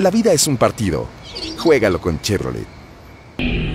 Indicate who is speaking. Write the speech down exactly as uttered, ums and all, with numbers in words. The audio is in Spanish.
Speaker 1: La vida es un partido. Juégalo con Chevrolet.